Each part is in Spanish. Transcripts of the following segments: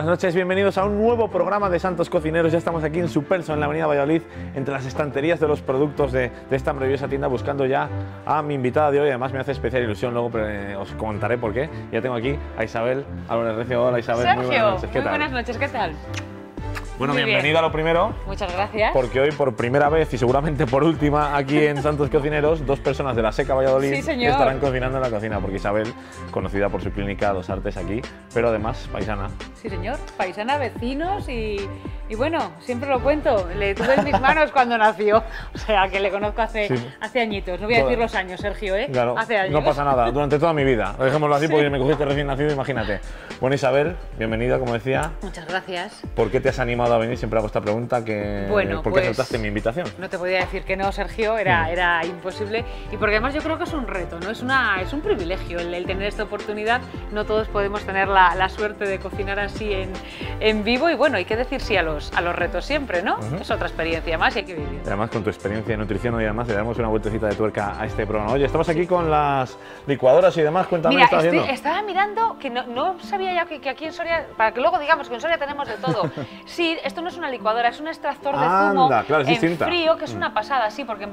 noches, bienvenidos a un nuevo programa de Santos Cocineros. Ya estamos aquí en Superso, en la avenida Valladolid, entre las estanterías de los productos de esta maravillosa tienda, buscando ya a mi invitada de hoy. Además me hace especial ilusión, luego os contaré por qué. Ya tengo aquí a Isabel Álvarez Recio. Hola Isabel, Sergio, muy buenas noches. ¿Qué tal? Muy buenas noches, ¿qué tal? Bueno, Muy bienvenida bien. a lo primero. Muchas gracias. Porque hoy por primera vez y seguramente por última aquí en Santos Cocineros, dos personas de la Seca Valladolid Sí, señor. estarán cocinando en la cocina, porque Isabel, conocida por su clínica Dos Artes aquí, pero además paisana. Sí, señor. Paisana, vecinos y bueno, siempre lo cuento, le tuve en mis manos cuando nació. O sea, que le conozco hace añitos. No voy a decir los años, Sergio, ¿eh? Claro, hace años. no pasa nada, durante toda mi vida. Dejémoslo así porque me cogiste recién nacido, imagínate. Bueno, Isabel, bienvenida, como decía. Muchas gracias. ¿Por qué te has animado a venir? Siempre hago esta pregunta. Bueno, ¿Por qué aceptaste mi invitación? No te podía decir que no, Sergio, era imposible. Y porque además yo creo que es un reto, ¿no? Es un privilegio el tener esta oportunidad. No todos podemos tener la suerte de cocinar así en vivo. Y bueno, hay que decir sí a los retos siempre, ¿no? Es otra experiencia más y hay que vivir. Además, con tu experiencia en nutrición y además le damos una vueltecita de tuerca a este programa. Oye, estamos aquí con las licuadoras y demás. Cuéntame qué estás haciendo. Estaba mirando que no sabía ya que aquí en Soria, para que luego digamos que en Soria tenemos de todo. Sí, esto no es una licuadora, es un extractor de zumo claro, es distinta. frío, que es una pasada, sí, porque en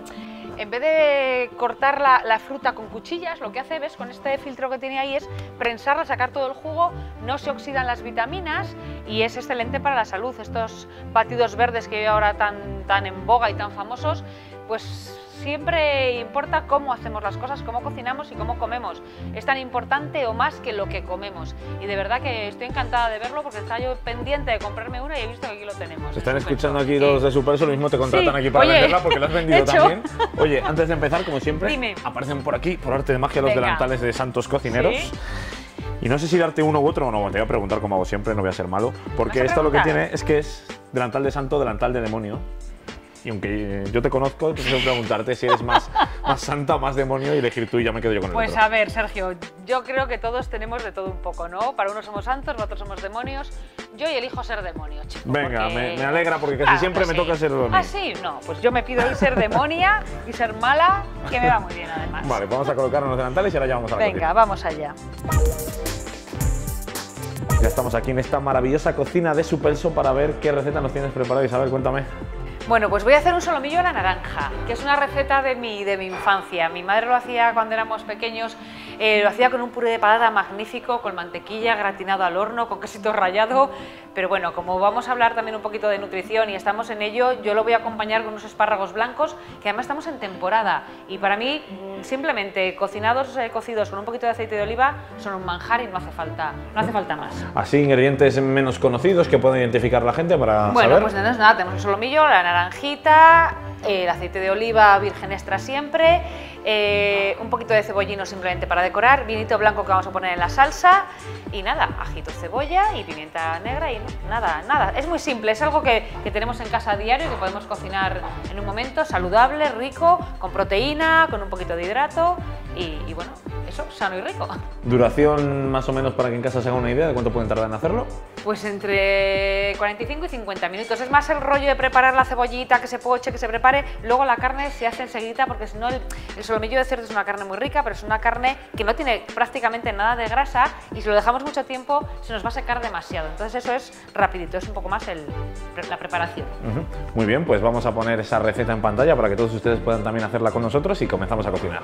vez de cortar la fruta con cuchillas, lo que hace, ves, con este filtro que tiene ahí es prensarla, sacar todo el jugo, no se oxidan las vitaminas y es excelente para la salud. Estos batidos verdes que hay ahora tan en boga y tan famosos, pues siempre importa cómo hacemos las cosas, cómo cocinamos y cómo comemos. Es tan importante o más que lo que comemos. Y de verdad que estoy encantada de verlo porque estaba yo pendiente de comprarme una y he visto que aquí lo tenemos. Se están escuchando aquí los de Superso, lo mismo te contratan aquí para venderla porque la has vendido también. Oye, antes de empezar, como siempre, Dime. Aparecen por aquí, por arte de magia, los Venga. delantales de Santos Cocineros. ¿Sí? Y no sé si darte uno u otro o no, te voy a preguntar como hago siempre, no voy a ser malo, porque ¿Vas a esto lo que preguntar? tiene es que es delantal de santo, delantal de demonio. Y aunque yo te conozco, tengo que preguntarte si eres más santa o más demonio y elegir tú y ya me quedo yo con el Pues otro. a ver, Sergio, yo creo que todos tenemos de todo un poco, ¿no? Para unos somos santos, para otros somos demonios. Yo elijo ser demonio, chico. Venga, porque... me alegra porque casi siempre me toca ser demonio. ¿Ah, sí? No, pues yo me pido hoy ser demonia y ser mala, que me va muy bien además. Vale, vamos a colocarnos los delantales y ahora ya vamos a la Venga, vamos allá. Ya estamos aquí en esta maravillosa cocina de Superso para ver qué receta nos tienes preparada. Isabel, cuéntame. Bueno, pues voy a hacer un solomillo a la naranja, que es una receta de mi infancia. Mi madre lo hacía cuando éramos pequeños, lo hacía con un puré de patata magnífico, con mantequilla, gratinado al horno, con quesito rallado. Pero bueno, como vamos a hablar también un poquito de nutrición y estamos en ello, yo lo voy a acompañar con unos espárragos blancos, que además estamos en temporada. Y para mí, simplemente cocidos con un poquito de aceite de oliva, son un manjar y no hace falta más. Así, ingredientes menos conocidos que pueda identificar la gente para Bueno, saber. pues entonces nada, tenemos el solomillo, la naranjita, el aceite de oliva virgen extra siempre, un poquito de cebollino simplemente para decorar, vinito blanco que vamos a poner en la salsa y nada, ajito, cebolla y pimienta negra y nada. Es muy simple, es algo que tenemos en casa a diario y que podemos cocinar en un momento, saludable, rico, con proteína, con un poquito de hidrato y bueno, eso, sano y rico. Duración más o menos para que en casa se haga una idea de cuánto pueden tardar en hacerlo. Pues entre 45 y 50 minutos. Es más el rollo de preparar la cebollita, que se poche, que se prepare. Luego la carne se hace enseguida porque si no el solomillo de cerdo es una carne muy rica, pero es una carne que no tiene prácticamente nada de grasa y si lo dejamos mucho tiempo se nos va a secar demasiado. Entonces eso es rapidito, es un poco más la preparación. Muy bien, pues vamos a poner esa receta en pantalla para que todos ustedes puedan también hacerla con nosotros y comenzamos a cocinar.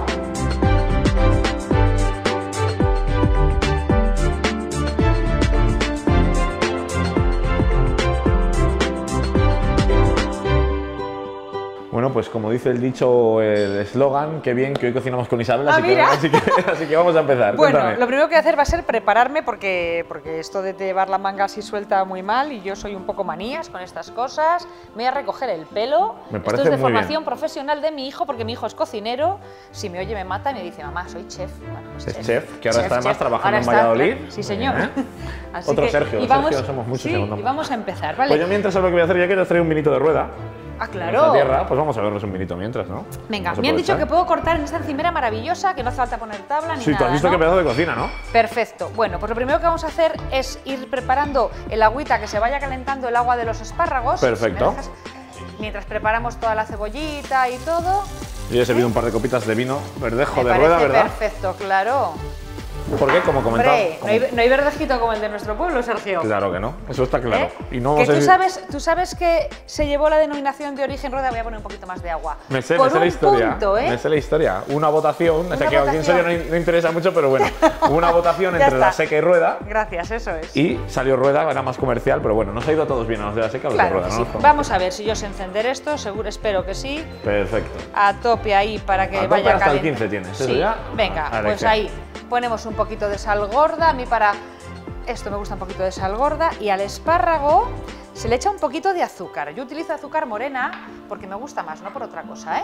Bueno, pues como dice el dicho, el eslogan, qué bien que hoy cocinamos con Isabel, así que vamos a empezar. Bueno, Cuéntame. lo primero que voy a hacer va a ser prepararme porque esto de llevar la manga así suelta muy mal y yo soy un poco manías con estas cosas. Me voy a recoger el pelo. Me Esto parece es de muy formación profesional de mi hijo porque mi hijo es cocinero. Si me oye me mata y me dice, mamá, soy chef. Bueno, pues Es chef, que ahora está además trabajando Ahora en está, Valladolid. claro. Sí, señor. Así Otro que- Sergio, y vamos, Sergio somos muchos. sí, y vamos a empezar, ¿vale? Pues yo mientras lo que voy a hacer, ya que te traigo un vinito de rueda. Ah, La claro. tierra, pues vamos a vernos un vinito mientras, ¿no? Venga, Vamos a me han dicho que aprovechar. puedo cortar en esta encimera maravillosa, que no hace falta poner tabla ni Sí, nada, tú has visto ¿no? qué pedazo de cocina, ¿no? Perfecto. Bueno, pues lo primero que vamos a hacer es ir preparando el agüita, que se vaya calentando el agua de los espárragos. Perfecto. Si me dejas, mientras preparamos toda la cebollita y todo. Yo he servido un par de copitas de vino verdejo Me de rueda, parece ¿verdad? perfecto, claro. ¿Por qué? Como comentaba. Hombre, no hay verdejito como el de nuestro pueblo, Sergio. Claro que no, eso está claro. Y no tú sabes que se llevó la denominación de origen rueda. Voy a poner un poquito más de agua. Me sé la historia. Me sé la historia. Una votación, que aquí en serio no interesa mucho, pero bueno, hubo una votación entre la seca y rueda. Gracias, eso es. Y salió rueda, era más comercial, pero bueno, nos ha ido a todos bien, a los de la seca, a los de rueda. Sí. Vamos a ver si yo sé encender esto, espero que sí. Perfecto. A tope ahí para que vaya hasta el 15 tienes, sí. ¿eso ya? Venga, pues ahí ponemos un poquito de sal gorda. A mí para esto me gusta un poquito de sal gorda. Y al espárrago se le echa un poquito de azúcar. Yo utilizo azúcar morena porque me gusta más, no por otra cosa,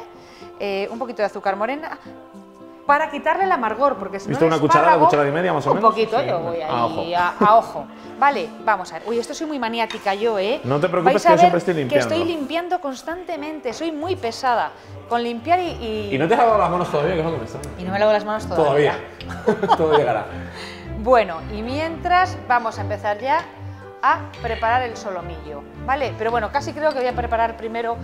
un poquito de azúcar morena para quitarle el amargor, porque si no una cucharada y media más o menos? Un poquito, sí. Yo voy ahí a ojo. Vale, vamos a ver. Uy, esto soy muy maniática yo, No te preocupes, que yo siempre estoy limpiando. Que estoy limpiando constantemente, soy muy pesada con limpiar ¿Y no te has lavado las manos todavía? Que es lo que me está. Y no me lavo las manos todavía. Todo llegará. Bueno, y mientras vamos a empezar ya a preparar el solomillo, ¿vale? Pero bueno, casi creo que voy a preparar primero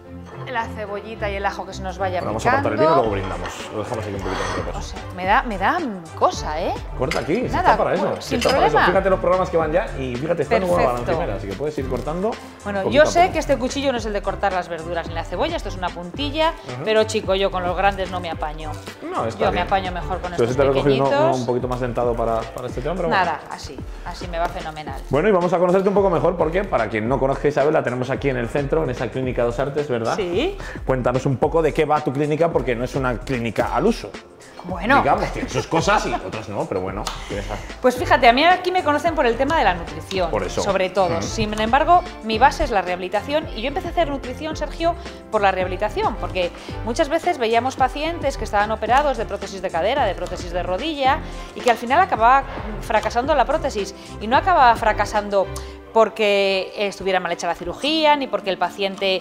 la cebollita y el ajo que se nos vaya picando. Vamos a cortar el vino y luego brindamos. Lo dejamos aquí un poquito de reposo. O sea, me da cosa, Corta aquí, nada, está para eso. Sin está problema. Para eso. Fíjate los programas que van ya y fíjate, está nueva la primera, así que puedes ir cortando. Bueno, yo sé que este cuchillo no es el de cortar las verduras ni la cebolla, esto es una puntilla, pero chico, yo con los grandes no me apaño. No, está yo bien. Me apaño mejor con estos pequeñitos. Pero si te lo he cogido un poquito más dentado para este tema, pero nada, bueno. así me va fenomenal. Bueno, y vamos a conocerte un poco mejor porque, para quien no conozca a Isabel, la tenemos aquí en el centro, en esa Clínica Dos Artes, ¿verdad? Sí. Cuéntanos un poco de qué va tu clínica, porque no es una clínica al uso. Bueno. Digamos, tiene sus cosas y otras no, pero bueno. Pues fíjate, a mí aquí me conocen por el tema de la nutrición. Por eso. Sobre todo. Sin embargo, mi base es la rehabilitación y yo empecé a hacer nutrición, Sergio, por la rehabilitación, porque muchas veces veíamos pacientes que estaban operados de prótesis de cadera, de prótesis de rodilla y que al final acababa fracasando la prótesis. Y no acababa fracasando porque estuviera mal hecha la cirugía, ni porque el paciente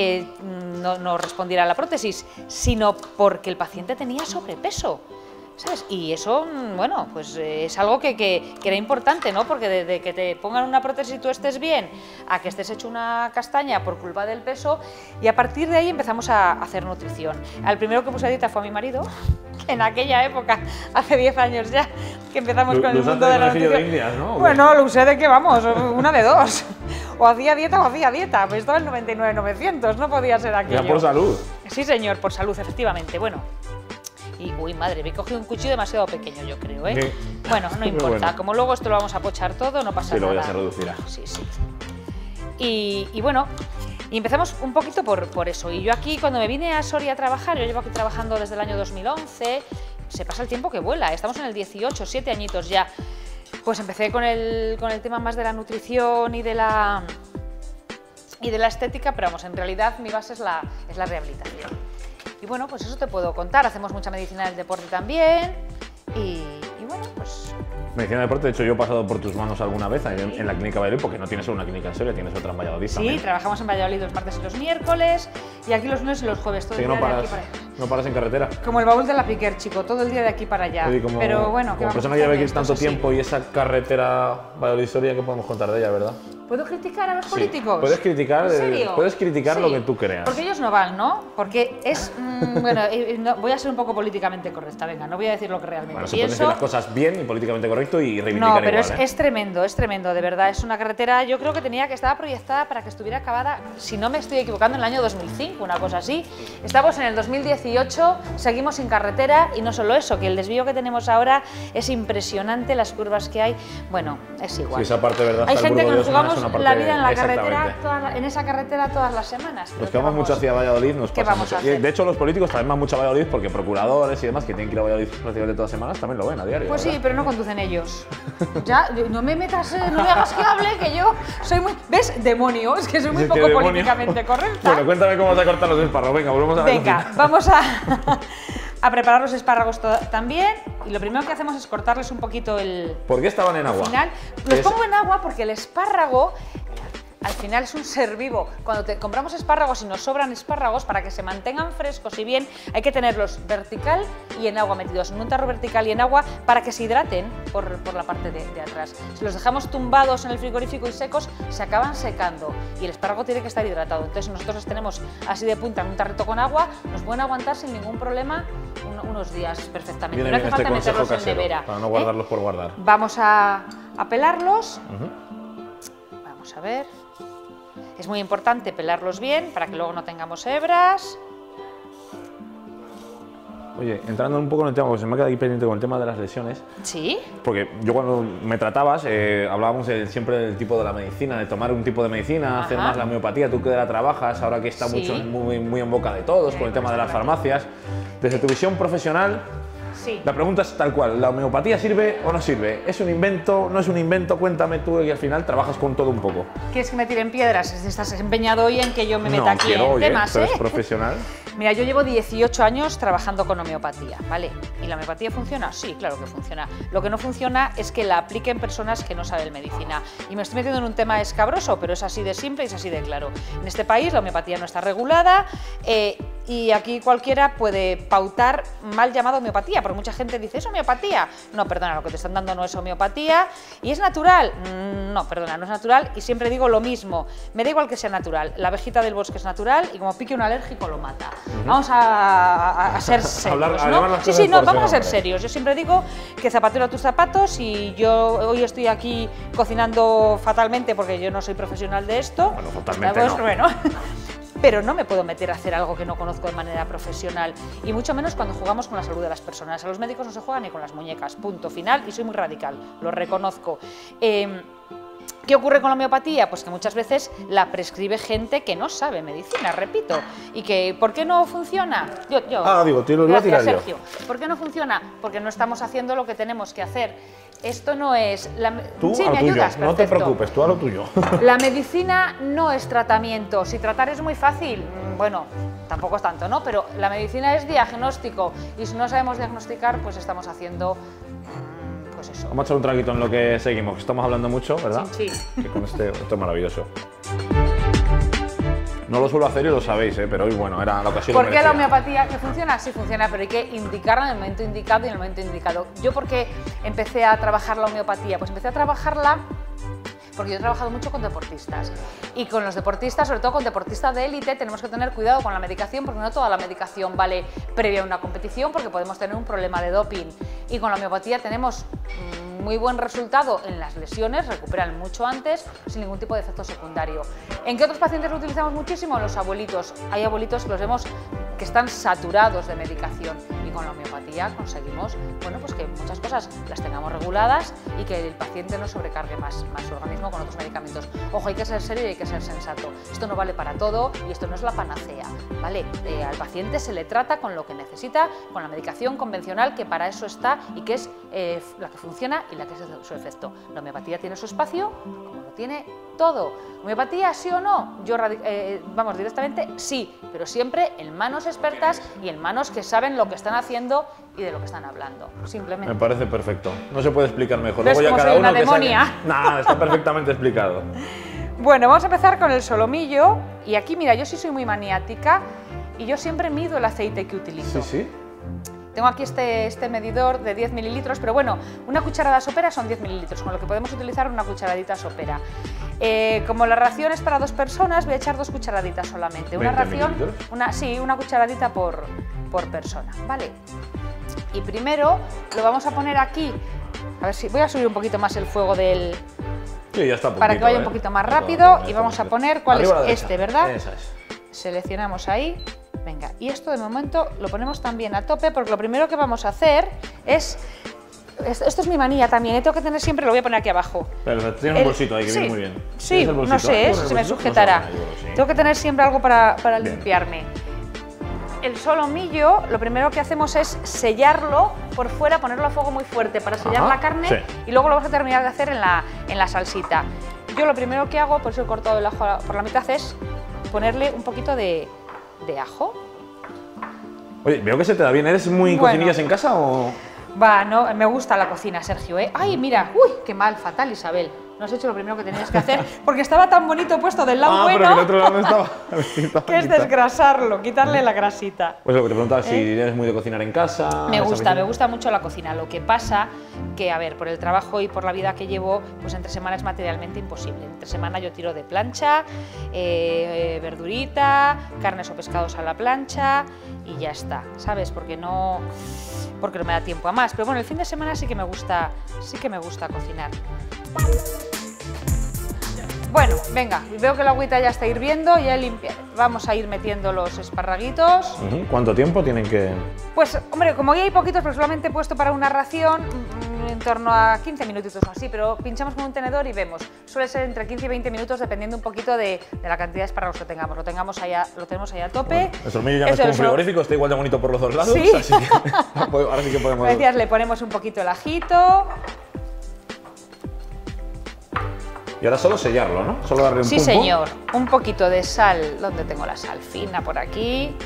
no respondiera a la prótesis, sino porque el paciente tenía sobrepeso, ¿sabes? Y eso, bueno, pues es algo que era importante, ¿no? Porque desde que te pongan una prótesis y tú estés bien, a que estés hecho una castaña por culpa del peso, y a partir de ahí empezamos a hacer nutrición. Al primero que puse a dieta fue a mi marido, en aquella época, hace 10 años ya, que empezamos con el mundo de la nutrición. De Indias, ¿no? Bueno, lo usé de que vamos, una de dos. O hacía dieta, pues estaba en 99,900, no podía ser aquello. Ya por salud. Sí, señor, por salud, efectivamente. Bueno. Y, uy, madre, me he cogido un cuchillo demasiado pequeño, yo creo, ¿eh? Sí. Bueno, no importa, bueno. Como luego esto lo vamos a pochar todo, no pasa nada. Sí, luego ya se reducirá. Sí. Y bueno, y empezamos un poquito por eso. Y yo aquí, cuando me vine a Soria a trabajar, yo llevo aquí trabajando desde el año 2011, se pasa el tiempo que vuela, estamos en el 18, 7 añitos ya. Pues empecé con el tema más de la nutrición y de la estética, pero vamos, en realidad mi base es la rehabilitación. Y bueno, pues eso te puedo contar, hacemos mucha medicina del deporte también y bueno, pues... Medicina del deporte, de hecho yo he pasado por tus manos alguna vez en la clínica Valladolid, porque no tienes solo una clínica en Soria, tienes otra en Valladolid también. Sí, trabajamos en Valladolid los martes y los miércoles y aquí los lunes y los jueves, todo el día de aquí para allá. No paras en carretera. Como el baúl de la Piquer, chico, todo el día de aquí para allá. Pero bueno, como persona que lleva aquí tanto tiempo y esa carretera Valladolid-Soria, ¿qué podemos contar de ella, verdad? ¿Puedo criticar a los políticos? Puedes criticar, ¿En serio? Puedes criticar lo que tú creas. Porque ellos no van, ¿no? Porque es... bueno, voy a ser un poco políticamente correcta, venga, no voy a decir lo que realmente pienso. Se pueden decir las cosas bien y políticamente correcto y reivindicar pero igual, es tremendo, de verdad. Es una carretera, yo creo que estaba proyectada para que estuviera acabada, si no me estoy equivocando, en el año 2005, una cosa así. Estamos en el 2018, seguimos sin carretera y no solo eso, que el desvío que tenemos ahora es impresionante, las curvas que hay, bueno, es igual. Sí, esa parte, verdad. Hay gente que nos jugamos la vida en la carretera, en esa carretera todas las semanas. Nos quedamos mucho hacia Valladolid, nos pasa mucho. De hecho, los políticos también van mucho a Valladolid porque procuradores y demás que tienen que ir a Valladolid prácticamente todas las semanas también lo ven a diario. Pues sí, pero no conducen ellos. Ya, no me metas, no me hagas que hable, que yo soy muy... ¿Ves? Demonio, es que soy muy poco políticamente correcta. Bueno, cuéntame cómo vas a cortar los espárragos. Venga, volvemos a la Venga, vamos a preparar los espárragos también y lo primero que hacemos es cortarles un poquito el... ¿Por qué estaban en agua? Al final, los pongo en agua porque el espárrago al final es un ser vivo. Cuando compramos espárragos y nos sobran espárragos, para que se mantengan frescos y bien, hay que tenerlos vertical y en agua, metidos en un tarro vertical y en agua, para que se hidraten por la parte de atrás. Si los dejamos tumbados en el frigorífico y secos, se acaban secando y el espárrago tiene que estar hidratado. Entonces nosotros los tenemos así de punta en un tarrito con agua, nos pueden aguantar sin ningún problema unos días perfectamente. Viene No hace bien falta este meterlos consejo en nevera. para no guardarlos por guardar. Vamos a pelarlos. Vamos a ver. Es muy importante pelarlos bien para que luego no tengamos hebras. Oye, entrando un poco en el tema, porque se me ha quedado aquí pendiente con el tema de las lesiones. Sí. Porque yo cuando me tratabas, hablábamos siempre del tipo de la medicina, de tomar un tipo de medicina, hacer más la homeopatía. Tú que la trabajas, ahora que está muy en boca de todos, con el tema de las farmacias. Desde tu visión profesional, Sí. la pregunta es tal cual, ¿la homeopatía sirve o no sirve? ¿Es un invento? ¿No es un invento? Cuéntame tú, y al final trabajas con todo un poco. ¿Quieres que me tiren piedras? Estás empeñado hoy en que yo me meta aquí quiero, en oye, temas, tú eres profesional. Mira, yo llevo 18 años trabajando con homeopatía, ¿vale? ¿Y la homeopatía funciona? Sí, claro que funciona. Lo que no funciona es que la apliquen personas que no saben medicina. Y me estoy metiendo en un tema escabroso, pero es así de simple y es así de claro. En este país la homeopatía no está regulada y aquí cualquiera puede pautar mal llamada homeopatía, porque mucha gente dice, ¿es homeopatía? No, perdona, lo que te están dando no es homeopatía. ¿Y es natural? No, perdona, no es natural y siempre digo lo mismo. Me da igual que sea natural. La abejita del bosque es natural y como pique un alérgico lo mata. Vamos a ser serios, ¿no? Sí, no, vamos a ser serios. Yo siempre digo que zapatero a tus zapatos y yo hoy estoy aquí cocinando fatalmente porque yo no soy profesional de esto. Bueno, fatalmente pues, no. Bueno, pero no me puedo meter a hacer algo que no conozco de manera profesional y mucho menos cuando jugamos con la salud de las personas. A los médicos no se juega ni con las muñecas, punto final, y soy muy radical, lo reconozco. ¿Qué ocurre con la homeopatía? Pues que muchas veces la prescribe gente que no sabe medicina, repito. ¿Y que por qué no funciona? Digo, te lo voy a tirar yo. Sergio. ¿Por qué no funciona? Porque no estamos haciendo lo que tenemos que hacer. Esto no es... Tú sí, a lo me tuyo, ayudas, no te perfecto. preocupes, tú a lo tuyo. La medicina no es tratamiento. Si tratar es muy fácil, bueno, tampoco es tanto, ¿no? Pero la medicina es diagnóstico y si no sabemos diagnosticar, pues estamos haciendo... pues eso. Vamos a echar un traguito en lo que seguimos, que estamos hablando mucho, ¿verdad? Sí. Que con esto es maravilloso. No lo suelo hacer y lo sabéis, pero hoy, bueno, era la ocasión. ¿Por qué la homeopatía que funciona? Sí funciona, pero hay que indicarla en el momento indicado y en el momento indicado. ¿Yo por qué empecé a trabajar la homeopatía? Pues empecé a trabajarla porque yo he trabajado mucho con deportistas y con los deportistas, sobre todo con deportistas de élite, tenemos que tener cuidado con la medicación porque no toda la medicación vale previa a una competición porque podemos tener un problema de doping y con la homeopatía tenemos muy buen resultado en las lesiones, recuperan mucho antes sin ningún tipo de efecto secundario. ¿En qué otros pacientes lo utilizamos muchísimo? Los abuelitos. Hay abuelitos que los vemos que están saturados de medicación y con la homeopatía conseguimos, bueno, pues que muchas cosas las tengamos reguladas y que el paciente no sobrecargue más su organismo con otros medicamentos. Ojo, hay que ser serio y hay que ser sensato. Esto no vale para todo y esto no es la panacea, ¿vale? Al paciente se le trata con lo que necesita, con la medicación convencional que para eso está y que es la que funciona y la que es su efecto. La homeopatía tiene su espacio, como lo tiene todo. ¿Homeopatía sí o no? Yo, vamos, directamente sí, pero siempre en manos expertas y en manos que saben lo que están haciendo y de lo que están hablando, simplemente. Me parece perfecto. No se puede explicar mejor. ¿Ves Luego ya cómo cada soy uno una demonia? Nada, está perfectamente explicado. Bueno, vamos a empezar con el solomillo. Y aquí, mira, yo sí soy muy maniática y yo siempre mido el aceite que utilizo. Sí. Tengo aquí este medidor de 10 mililitros, pero bueno, una cucharada sopera son 10 mililitros, con lo que podemos utilizar una cucharadita sopera. Como la ración es para 2 personas, voy a echar 2 cucharaditas solamente. Una ración, una cucharadita por persona, ¿vale? Y primero lo vamos a poner aquí, a ver si voy a subir un poquito más el fuego del... Sí, ya está poquito, para que vaya un poquito más rápido y vamos a poner cuál es este, ¿verdad? Esa es. Seleccionamos ahí. Venga, y esto de momento lo ponemos también a tope porque lo primero que vamos a hacer es... Esto es mi manía también, tengo que tener siempre, lo voy a poner aquí abajo. Pero tiene un bolsito ahí que viene muy bien. Sí, no sé, si me sujetará. Tengo que tener siempre algo para limpiarme. El solomillo, lo primero que hacemos es sellarlo por fuera, ponerlo a fuego muy fuerte para sellar la carne y luego lo vamos a terminar de hacer en la salsita. Yo lo primero que hago, por eso he cortado el ajo por la mitad, es ponerle un poquito de ajo. Oye, veo que se te da bien. ¿Eres muy cocinillas en casa o...? Va, no, me gusta la cocina, Sergio, ¿eh? Ay, mira, uy, qué mal, fatal, Isabel. No has hecho lo primero que tenías que hacer, porque estaba tan bonito puesto del lado bueno. Pero que el otro lado no estaba. Que es desgrasarlo, quitarle la grasita. Pues lo que te preguntaba, si eres muy de cocinar en casa. Me gusta mucho la cocina. Lo que pasa que, a ver, por el trabajo y por la vida que llevo, pues entre semana es materialmente imposible. Entre semana yo tiro de plancha, verdurita, carnes o pescados a la plancha y ya está, ¿sabes? Porque no me da tiempo a más. Pero bueno, el fin de semana sí que me gusta cocinar. Bueno, venga, veo que la agüita ya está hirviendo, ya limpia. Vamos a ir metiendo los esparraguitos. ¿Cuánto tiempo tienen que...? Pues, hombre, como ya hay poquitos, pero solamente he puesto para una ración, en torno a 15 minutitos o así, pero pinchamos con un tenedor y vemos. Suele ser entre 15 y 20 minutos, dependiendo un poquito de la cantidad de espárragos que tengamos. Lo tenemos ahí a tope. Bueno, el solomillo ya no es como un frigorífico, está igual de bonito por los dos lados, ¿sí? Así que ahora sí que podemos... Como decías, le ponemos un poquito el ajito. Y ahora solo sellarlo, ¿no? Solo darle un Sí, pum, señor. Un poquito de sal. ¿Dónde tengo la sal fina? Por aquí.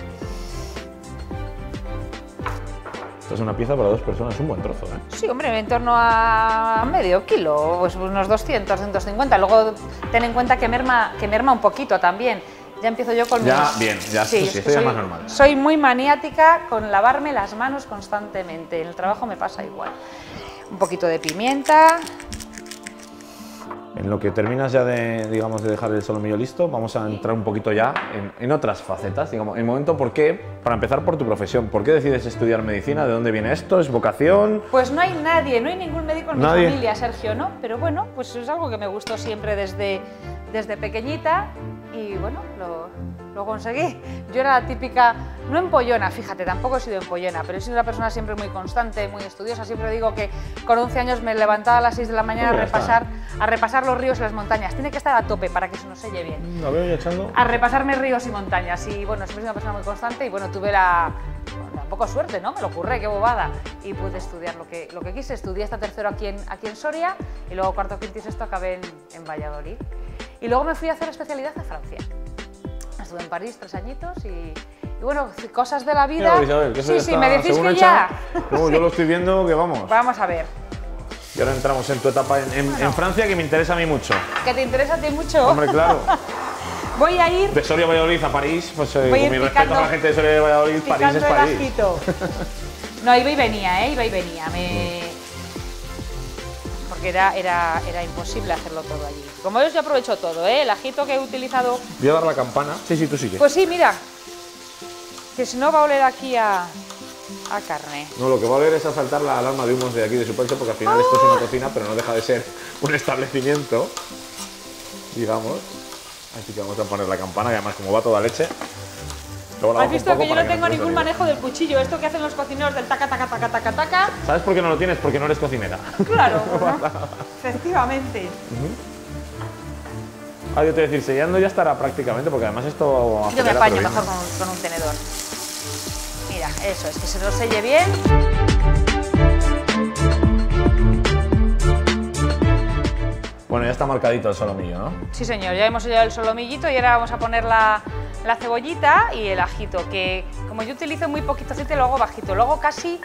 Esto es una pieza para 2 personas, un buen trozo, ¿eh? Sí, hombre, en torno a medio kilo, pues unos 200, 250. Luego ten en cuenta que merma un poquito también. Ya empiezo yo con ya, bien, ya sí, esto ya es más normal. Soy muy maniática con lavarme las manos constantemente. En el trabajo me pasa igual. Un poquito de pimienta. En lo que terminas ya de, digamos, de dejar el solomillo listo, vamos a entrar un poquito ya en otras facetas. Digamos, en el momento, ¿por qué? Para empezar por tu profesión, ¿por qué decides estudiar medicina? ¿De dónde viene esto? ¿Es vocación? Pues no hay nadie, no hay ningún médico en mi familia, Sergio, ¿no? Pero bueno, pues es algo que me gustó siempre desde pequeñita y bueno, lo conseguí. Yo era la típica, no empollona, fíjate, tampoco he sido empollona, pero he sido una persona siempre muy constante, muy estudiosa. Siempre digo que con 11 años me levantaba a las 6 de la mañana a repasar los ríos y las montañas. Tiene que estar a tope para que se nos selle bien. Lo veo ya echando. A repasarme ríos y montañas. Y bueno, siempre he sido una persona muy constante y bueno, tuve tampoco suerte, ¿no? Me lo curré, qué bobada. Y pude estudiar lo que quise. Estudié hasta tercero aquí en Soria y luego cuarto, quinto y sexto acabé en Valladolid. Y luego me fui a hacer especialidad a Francia. Estuve en París 3 añitos y bueno, cosas de la vida. Mira, Isabel, que sí, me decís que ya. No, yo lo estoy viendo, que vamos. Vamos a ver. Y ahora entramos en tu etapa en Francia, que me interesa a mí mucho. ¿Que te interesa a ti mucho? Hombre, claro. Voy a ir... De Soria a Valladolid a París, pues con mi respeto a la gente de Soria y Valladolid, París es París. No, iba y venía, iba y venía. Porque era imposible hacerlo todo allí. Como veis, yo aprovecho todo, ¿eh? El ajito que he utilizado... Voy a dar la campana. Sí, tú sigue. Pues sí, mira. Que si no va a oler aquí a carne. No, lo que va a oler es a saltar la alarma de humos de aquí de Supercho, porque al final esto es una cocina, pero no deja de ser un establecimiento, digamos. Así que vamos a poner la campana, que además como va toda leche... ¿Has visto que yo no tengo ningún manejo del cuchillo? Esto que hacen los cocineros del taca, taca, taca, taca, taca. ¿Sabes por qué no lo tienes? Porque no eres cocinera. Claro, ¿no? Efectivamente. Yo te voy a decir, sellando ya estará prácticamente, porque además esto... Yo me apaño mejor con un tenedor. Mira, eso es, que se lo selle bien. Bueno, ya está marcadito el solomillo, ¿no? Sí, señor, ya hemos sellado el solomillito y ahora vamos a poner la cebollita y el ajito, que como yo utilizo muy poquito aceite, lo hago bajito, lo hago casi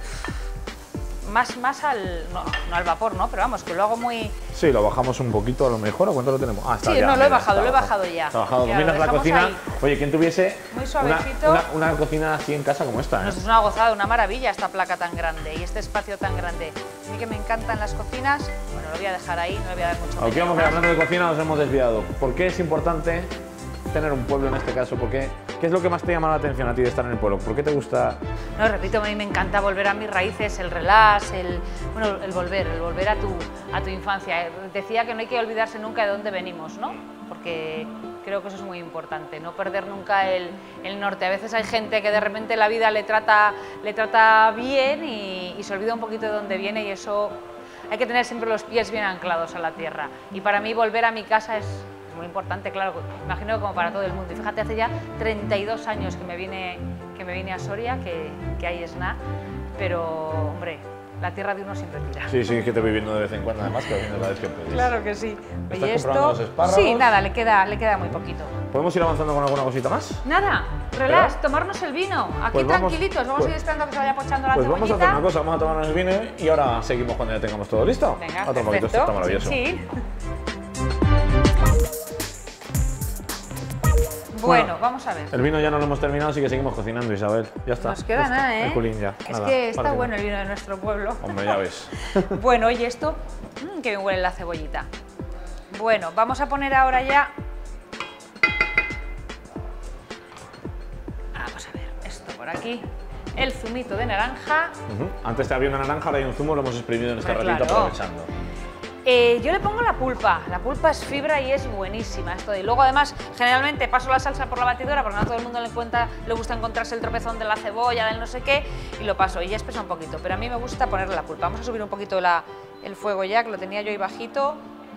más al... no al vapor, ¿no? Pero vamos, que lo hago muy... Sí, lo bajamos un poquito a lo mejor. ¿A cuánto lo tenemos? Ah, está sí, ya, no, lo he bajado ya. Está bajado. Dominas la cocina. Ahí. Oye, ¿quién tuviese muy suavecito. Una cocina así en casa como esta? No, es una gozada, una maravilla esta placa tan grande y este espacio tan grande. A mí que me encantan las cocinas, bueno, lo voy a dejar ahí, no le voy a dar mucho. Aunque vamos hablando de cocina, nos hemos desviado. ¿Por qué es importante tener un pueblo en este caso? ¿Qué es lo que más te llama la atención a ti de estar en el pueblo? ¿Por qué te gusta? No, repito, a mí me encanta volver a mis raíces, el relax, el volver a tu infancia. Decía que no hay que olvidarse nunca de dónde venimos, ¿no? Porque creo que eso es muy importante, no perder nunca el norte. A veces hay gente que de repente la vida le trata bien y se olvida un poquito de dónde viene y eso hay que tener siempre los pies bien anclados a la tierra. Y para mí volver a mi casa es muy importante, claro, imagino que como para todo el mundo. Y fíjate, hace ya 32 años que me vine a Soria, que ahí es nada, pero hombre, la tierra de uno siempre tira. Sí, que te voy viendo de vez en cuando, además, que viendo la vez que pedís. Claro que sí. ¿Estás comprando los espárragos? Sí, nada, le queda muy poquito. ¿Podemos ir avanzando con alguna cosita más? Nada, relax, tomarnos el vino, aquí pues tranquilitos, vamos a ir esperando a que se vaya pochando la cebollita. Pues vamos a hacer una cosa, vamos a tomarnos el vino y ahora seguimos cuando ya tengamos todo listo. Venga, otro poquito, esto está maravilloso. Sí. Bueno, vamos a ver. El vino ya no lo hemos terminado, así que seguimos cocinando, Isabel. Ya está. Nos queda nada, ¿eh? El culín ya. Es Nada, que está parece bueno nada. el vino de nuestro pueblo. Hombre, ya ves. Bueno, oye, esto, que bien huele la cebollita. Bueno, vamos a poner ahora ya... Vamos a ver, esto por aquí. El zumito de naranja. Antes te había una naranja, ahora hay un zumo, lo hemos exprimido en este ratito Claro. aprovechando. Yo le pongo la pulpa es fibra y es buenísima esto. Y luego además, generalmente paso la salsa por la batidora porque no a todo el mundo le gusta encontrarse el tropezón de la cebolla, del no sé qué, y lo paso y ya espesa un poquito. Pero a mí me gusta ponerle la pulpa. Vamos a subir un poquito el fuego ya, que lo tenía yo ahí bajito.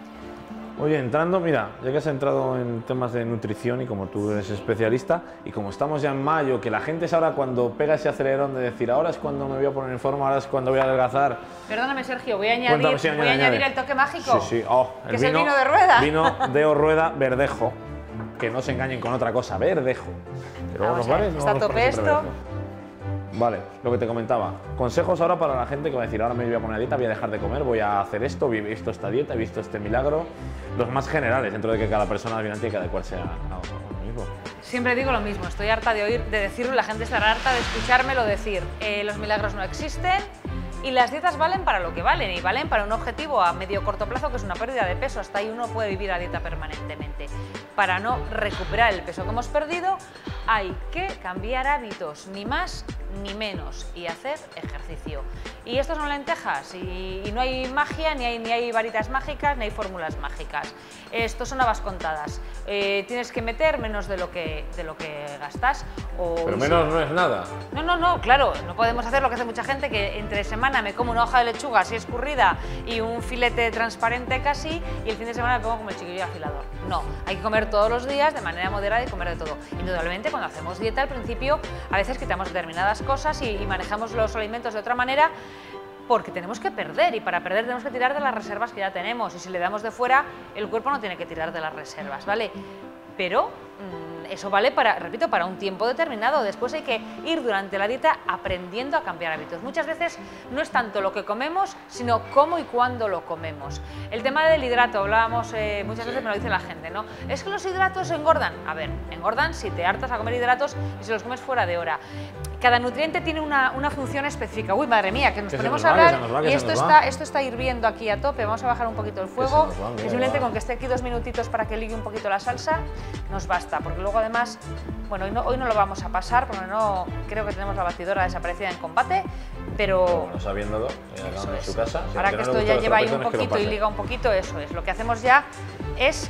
Oye, entrando, mira, ya que has entrado en temas de nutrición y como tú eres especialista, y como estamos ya en mayo, que la gente es ahora cuando pega ese acelerón de decir ahora es cuando me voy a poner en forma, ahora es cuando voy a adelgazar. Perdóname, Sergio, voy a Cuéntame, añadir, sí, voy a añadir el toque mágico. Sí, sí. Oh, que es el vino de rueda. Vino de Orrueda Verdejo. Que no se engañen con otra cosa, Verdejo. Que luego Vamos nos a ver, vale, no está a nos tope pone siempre esto. Verdejo. Vale, lo que te comentaba. Consejos ahora para la gente que va a decir, ahora me voy a poner a dieta, voy a dejar de comer, voy a hacer esto, he visto esta dieta, he visto este milagro. Los más generales, dentro de que cada persona al final tiene que adecuarse a lo mismo. Siempre digo lo mismo, estoy harta de decirlo, la gente estará harta de escuchármelo decir. Los milagros no existen y las dietas valen para lo que valen y valen para un objetivo a medio corto plazo que es una pérdida de peso. Hasta ahí uno puede vivir a dieta permanentemente. Para no recuperar el peso que hemos perdido hay que cambiar hábitos, ni más ni menos, y hacer ejercicio. Y estos son lentejas y no hay magia, ni hay varitas mágicas, ni hay fórmulas mágicas. Estos son habas contadas. Tienes que meter menos de lo que gastas. Pero menos no es nada. No, claro, no podemos hacer lo que hace mucha gente, que entre semana me como una hoja de lechuga así escurrida y un filete transparente casi, y el fin de semana me pongo como el chiquillo afilador. No, hay que comer todos los días de manera moderada y comer de todo. Indudablemente, cuando hacemos dieta, al principio a veces quitamos determinadas cosas y manejamos los alimentos de otra manera, porque tenemos que perder, y para perder tenemos que tirar de las reservas que ya tenemos, y si le damos de fuera, el cuerpo no tiene que tirar de las reservas, ¿vale? Pero eso vale repito, para un tiempo determinado. Después hay que ir durante la dieta aprendiendo a cambiar hábitos. Muchas veces no es tanto lo que comemos, sino cómo y cuándo lo comemos. El tema del hidrato, hablábamos muchas veces, me lo dice la gente, ¿no? Es que los hidratos engordan. A ver, engordan si te hartas a comer hidratos y si los comes fuera de hora. Cada nutriente tiene una función específica. Uy, madre mía, que nos ponemos a hablar y esto está hirviendo aquí a tope. Vamos a bajar un poquito el fuego. Simplemente con que esté aquí 2 minutitos para que ligue un poquito la salsa, nos basta, porque luego además, bueno, hoy no lo vamos a pasar, porque no creo que tenemos la batidora desaparecida en combate, pero bueno, sabiéndolo, en su casa. Ahora que esto ya lleva ahí un poquito y liga un poquito, eso es. Lo que hacemos ya es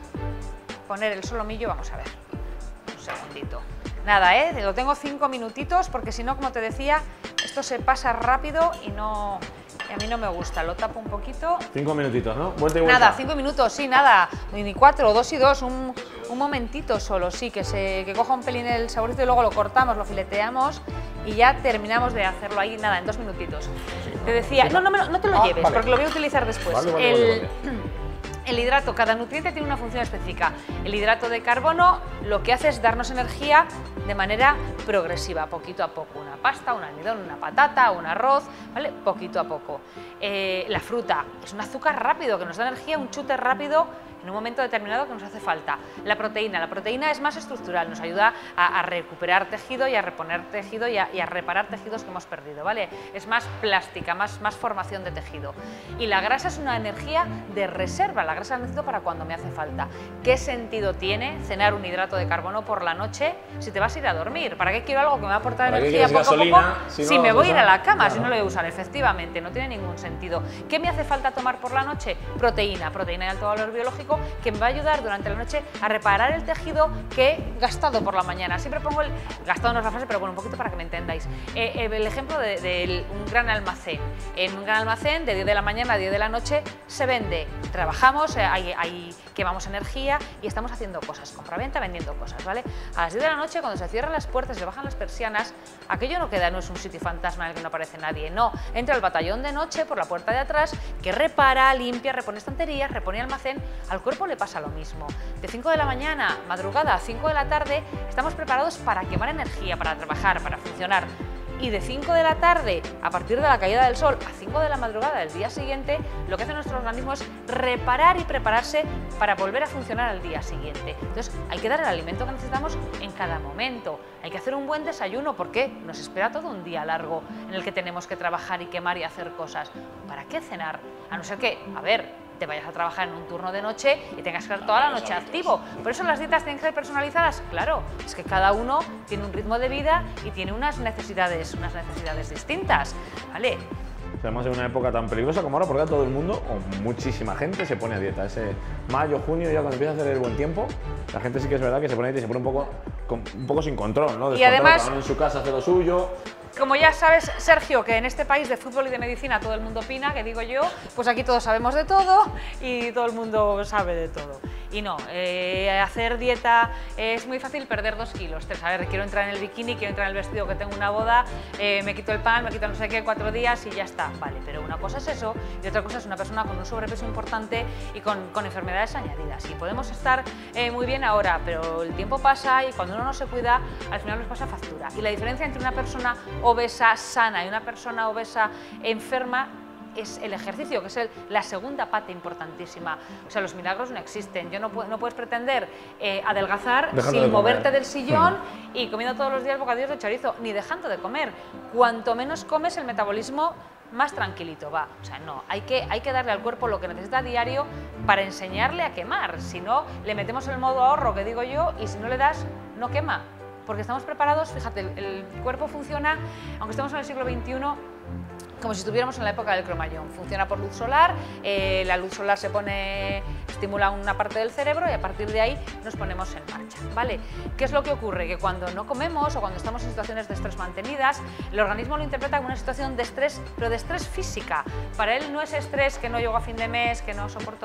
poner el solomillo, vamos a ver, un segundito. Nada, lo tengo 5 minutitos, porque si no, como te decía, esto se pasa rápido y a mí no me gusta. Lo tapo un poquito. 5 minutitos, ¿no? Vuelta y vuelta. Nada, 5 minutos, sí, nada, ni 4, 2 y 2, un momentito solo, sí, que coja un pelín el saborito y luego lo cortamos, lo fileteamos y ya terminamos de hacerlo ahí, nada, en 2 minutitos. Sí, te decía, no te lo lleves, vale, porque lo voy a utilizar después. Vale. El hidrato, cada nutriente tiene una función específica. El hidrato de carbono lo que hace es darnos energía de manera progresiva, poquito a poco. Una pasta, un almidón, una patata, un arroz, ¿vale? Poquito a poco. La fruta es un azúcar rápido que nos da energía, un chute rápido en un momento determinado que nos hace falta. La proteína es más estructural, nos ayuda a recuperar tejido y a reponer tejido y a reparar tejidos que hemos perdido, ¿vale? Es más plástica, más formación de tejido. Y la grasa es una energía de reserva, la grasa la necesito para cuando me hace falta. ¿Qué sentido tiene cenar un hidrato de carbono por la noche si te vas a ir a dormir? ¿Para qué quiero algo que me va a aportar energía poco a poco si me voy a ir a la cama, si no lo voy a usar? Efectivamente, no tiene ningún sentido. ¿Qué me hace falta tomar por la noche? Proteína de alto valor biológico, que me va a ayudar durante la noche a reparar el tejido que he gastado por la mañana. Siempre pongo gastado no es la frase, pero bueno, un poquito para que me entendáis. El ejemplo de un gran almacén. En un gran almacén, de 10 de la mañana a 10 de la noche, se vende. Trabajamos, quemamos energía y estamos haciendo cosas, compraventa, vendiendo cosas, ¿vale? A las 10 de la noche, cuando se cierran las puertas, se bajan las persianas, aquello no es un sitio fantasma en el que no aparece nadie, no. Entra el batallón de noche por la puerta de atrás, que repara, limpia, repone estanterías, repone almacén. Al cuerpo le pasa lo mismo. De 5 de la mañana, madrugada, a 5 de la tarde, estamos preparados para quemar energía, para trabajar, para funcionar. y de 5 de la tarde, a partir de la caída del sol, a 5 de la madrugada del día siguiente, lo que hace nuestro organismo es reparar y prepararse para volver a funcionar al día siguiente. Entonces hay que dar el alimento que necesitamos en cada momento, hay que hacer un buen desayuno porque nos espera todo un día largo en el que tenemos que trabajar y quemar y hacer cosas. ¿Para qué cenar? A no ser que, a ver, te vayas a trabajar en un turno de noche y tengas que estar toda la noche activo. Por eso las dietas tienen que ser personalizadas. Claro, es que cada uno tiene un ritmo de vida y tiene unas necesidades distintas, ¿vale? Estamos en una época tan peligrosa como ahora porque todo el mundo, o muchísima gente, se pone a dieta. Ese mayo, junio, ya cuando empieza a hacer el buen tiempo, la gente sí que es verdad que se pone a dieta y se pone un poco sin control, ¿no? Y además, cada uno en su casa hace lo suyo. Como ya sabes, Sergio, que en este país de fútbol y de medicina todo el mundo opina, que digo yo, pues aquí todos sabemos de todo y todo el mundo sabe de todo. Y no, hacer dieta es muy fácil perder 2 kilos, 3. A ver, quiero entrar en el bikini, quiero entrar en el vestido, que tengo una boda, me quito el pan, me quito no sé qué, 4 días y ya está. Vale, pero una cosa es eso y otra cosa es una persona con un sobrepeso importante y con enfermedades añadidas. Y podemos estar muy bien ahora, pero el tiempo pasa y cuando uno no se cuida, al final nos pasa factura. Y la diferencia entre una persona obesa sana y una persona obesa enferma es el ejercicio, que es la segunda pata importantísima. O sea, los milagros no existen. No puedes pretender adelgazar sin moverte del sillón y comiendo todos los días bocadillos de chorizo, ni dejando de comer. Cuanto menos comes, el metabolismo más tranquilito va. O sea, no, hay que darle al cuerpo lo que necesita a diario para enseñarle a quemar. Si no, le metemos el modo ahorro, que digo yo, y si no le das, no quema. Porque estamos preparados, fíjate, el cuerpo funciona, aunque estemos en el siglo XXI, como si estuviéramos en la época del Cromagnon. Funciona por luz solar, la luz solar estimula una parte del cerebro y a partir de ahí nos ponemos en marcha, ¿vale? ¿Qué es lo que ocurre? Que cuando no comemos o cuando estamos en situaciones de estrés mantenidas, el organismo lo interpreta como una situación de estrés, pero de estrés física. Para él no es estrés que no llego a fin de mes, que no soporto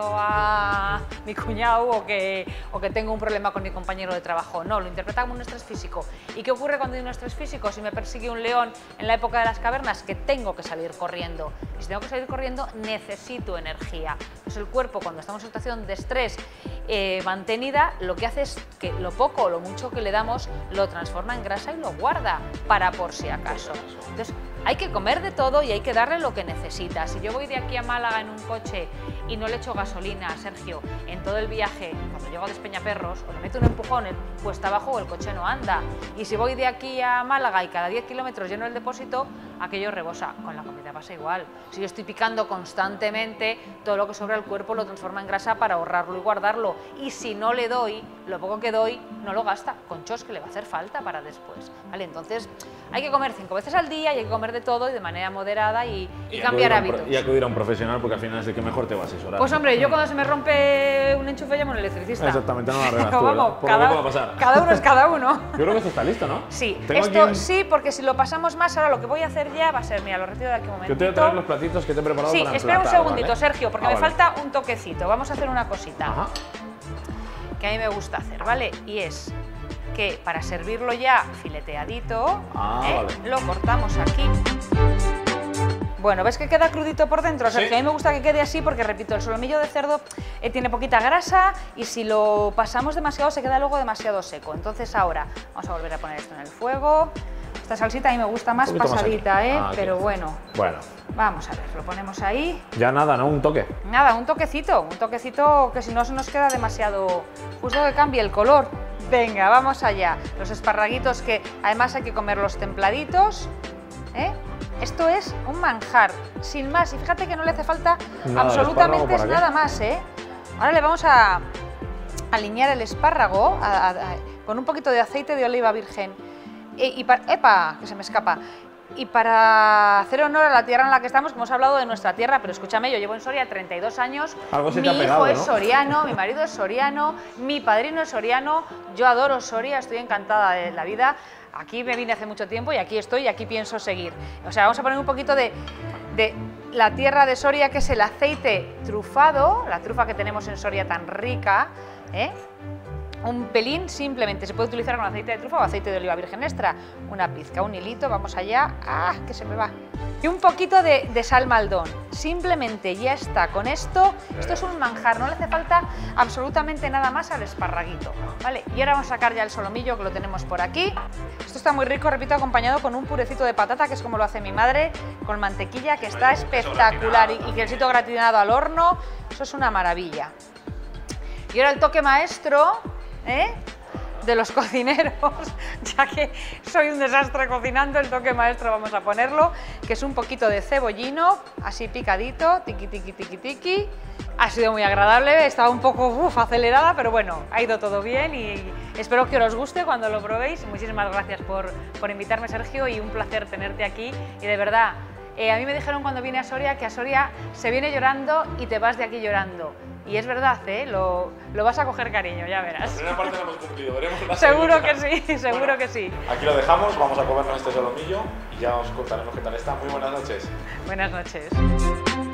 a mi cuñado o que tengo un problema con mi compañero de trabajo. No, lo interpreta como un estrés físico. ¿Y qué ocurre cuando hay un estrés físico? Si me persigue un león en la época de las cavernas, que tengo que salir corriendo. Y si tengo que salir corriendo, necesito energía. Pues el cuerpo, cuando estamos en situación de estrés mantenida, lo que hace es que lo poco o lo mucho que le damos lo transforma en grasa y lo guarda para por si acaso. Entonces, hay que comer de todo y hay que darle lo que necesita. Si yo voy de aquí a Málaga en un coche y no le echo gasolina a Sergio en todo el viaje, cuando llego a Despeñaperros, o le meto un empujón cuesta abajo o el coche no anda. Y si voy de aquí a Málaga y cada 10 kilómetros lleno el depósito, aquello rebosa. Con la comida pasa igual. Si yo estoy picando constantemente, todo lo que sobra el cuerpo lo transforma en grasa para ahorrarlo y guardarlo. Y si no le doy, lo poco que doy, no lo gasta. Conchos que le va a hacer falta para después, ¿vale? Entonces, hay que comer 5 veces al día y hay que comer de todo y de manera moderada y cambiar hábitos. Y acudir a un profesional porque al final es el que mejor te va a asesorar. Pues hombre, yo cuando se me rompe un enchufe llamo a un electricista. Exactamente, no lo arreglas tú, vamos, por lo que pueda pasar. Cada uno es cada uno. Yo creo que esto está listo, ¿no? Sí, Tengo esto aquí sí, porque si lo pasamos más, ahora lo que voy a hacer ya va a ser, mira, lo retiro de aquí un momentito. Yo te voy a traer los platitos que te he preparado sí, para espera un emplatar, segundito, ¿vale? Sergio, porque me falta un toquecito. Vamos a hacer una cosita que a mí me gusta hacer, ¿vale? Y es que para servirlo ya fileteadito, vale. lo cortamos aquí. Bueno, ¿ves que queda crudito por dentro? Sergio, a mí me gusta que quede así porque, repito, el solomillo de cerdo tiene poquita grasa y si lo pasamos demasiado se queda luego demasiado seco. Entonces ahora vamos a volver a poner esto en el fuego. Esta salsita a mí me gusta más pasadita, pero bueno. Bueno. Vamos a ver, lo ponemos ahí. Ya nada, ¿no? Un toque. Nada, un toquecito que si no se nos queda demasiado... Justo que cambie el color. Venga, vamos allá. Los esparraguitos que además hay que comerlos templaditos, Esto es un manjar, sin más. Y fíjate que no le hace falta absolutamente nada más, Ahora le vamos a alinear el espárrago con un poquito de aceite de oliva virgen. ¡Epa! Que se me escapa. Y para hacer honor a la tierra en la que estamos, que hemos hablado de nuestra tierra, pero escúchame, yo llevo en Soria 32 años, mi hijo es soriano, mi marido es soriano, mi padrino es soriano, yo adoro Soria, estoy encantada de la vida, aquí me vine hace mucho tiempo y aquí estoy y aquí pienso seguir. O sea, vamos a poner un poquito de la tierra de Soria, que es el aceite trufado, la trufa que tenemos en Soria tan rica, un pelín, simplemente se puede utilizar con aceite de trufa o aceite de oliva virgen extra, una pizca, un hilito, vamos allá, ¡ah, que se me va! Y un poquito de sal maldón, simplemente ya está, con esto es un manjar, no le hace falta absolutamente nada más al esparraguito, ¿vale? Y ahora vamos a sacar ya el solomillo, que lo tenemos por aquí. Esto está muy rico, repito, acompañado con un purecito de patata, que es como lo hace mi madre, con mantequilla, que está espectacular, y quesito gratinado al horno, eso es una maravilla. Y ahora el toque maestro, de los cocineros, ya que soy un desastre cocinando, el toque maestro vamos a ponerlo, que es un poquito de cebollino, así picadito, tiqui, tiqui, tiqui, tiqui. Ha sido muy agradable, estaba un poco acelerada, pero bueno, ha ido todo bien y espero que os guste cuando lo probéis. Muchísimas gracias por invitarme, Sergio, y un placer tenerte aquí. Y de verdad, a mí me dijeron cuando vine a Soria que a Soria se viene llorando y te vas de aquí llorando. Y es verdad, lo vas a coger cariño, ya verás. La primera parte la hemos cumplido, veremos la seguro que sí, seguro que sí. Aquí lo dejamos, vamos a comernos este solomillo y ya os contaremos qué tal está. Muy buenas noches. Buenas noches.